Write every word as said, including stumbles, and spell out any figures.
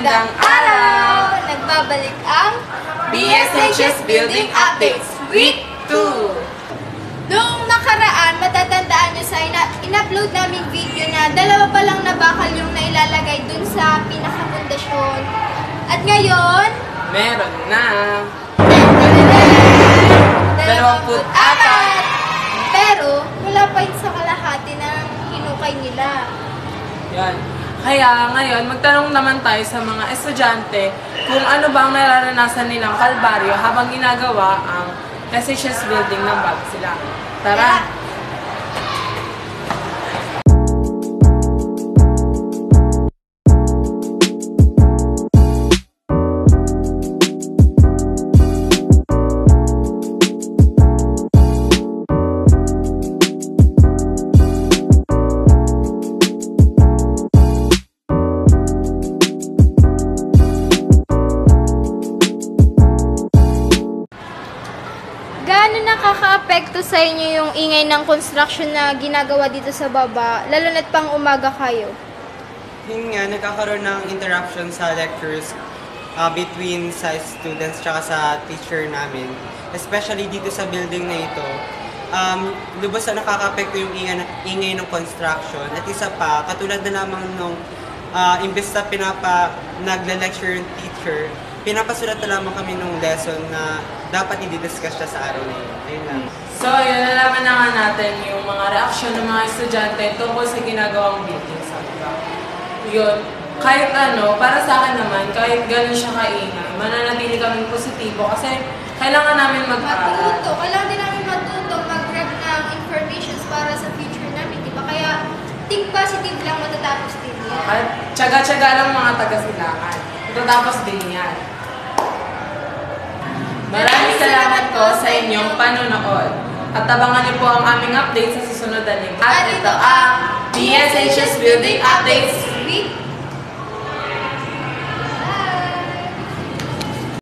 Magandang araw! Nagbabalik ang B S H S Building Updates Week two. Noong nakaraan, matatandaan nyo sa in-upload naming video na dalawa pa lang na bakal yung nailalagay dun sa pinakapundasyon. At ngayon, meron na dalawamput apat! Pero, wala pa yun sa kalahati ng hinukay nila. Yan. Kaya ngayon, magtanong naman tayo sa mga estudyante kung ano ba ang nararanasan nilang kalbaryo habang ginagawa ang S H S building ng bago sila. Tara! Gaano nakaka-apekto sa inyo yung ingay ng construction na ginagawa dito sa baba, lalo na't pang umaga kayo? Yun nga, nagkakaroon ng interruption sa lectures uh, between sa students tsaka sa teacher namin. Especially dito sa building na ito. Um, lubos na nakaka-apekto yung ingay, ingay ng construction. At isa pa, katulad na lamang nung uh, imbes na pinapa, nagle-lecture yung teacher, pinapasulat na lamang kami nung lesson na dapat i-discuss siya sa araw na yun. Ayun lang. So, yun, nalaman na nga natin yung mga reaksyon ng mga estudyante tungkol sa ginagawang building sa baba. Yun, kahit ano, para sa akin naman, kahit gano'n siya kaingay, mananatili kaming positibo kasi kailangan namin mag-aral. Matuto. Kailangan din namin matuto, mag-grab ng informations para sa future namin, di ba? Kaya, think positive lang, matatapos din yan. At tsaga-tsaga lang mga taga-silangan. Matatapos din yan. Maraming salamat po sa inyong panonood. At abangan niyo po ang aming update sa susunod na linggo. At ito ang B S H S Building Updates Week